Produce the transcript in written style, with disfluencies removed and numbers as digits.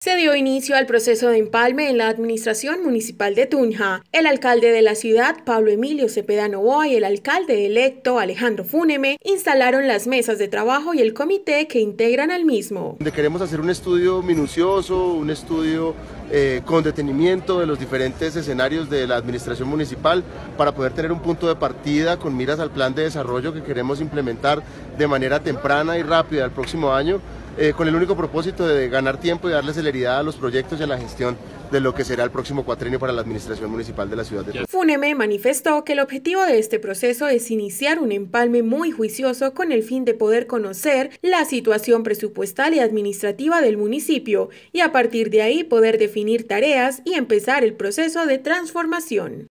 Se dio inicio al proceso de empalme en la administración municipal de Tunja. El alcalde de la ciudad, Pablo Emilio Cepeda Novoa, y el alcalde electo, Alejandro Fúneme, instalaron las mesas de trabajo y el comité que integran al mismo. Queremos hacer un estudio minucioso, un estudio con detenimiento de los diferentes escenarios de la administración municipal para poder tener un punto de partida con miras al plan de desarrollo que queremos implementar de manera temprana y rápida el próximo año, con el único propósito de ganar tiempo y darle celeridad a los proyectos y a la gestión de lo que será el próximo cuatrienio para la administración municipal de la ciudad de Tunja. Fúneme manifestó que el objetivo de este proceso es iniciar un empalme muy juicioso con el fin de poder conocer la situación presupuestal y administrativa del municipio y a partir de ahí poder definir tareas y empezar el proceso de transformación.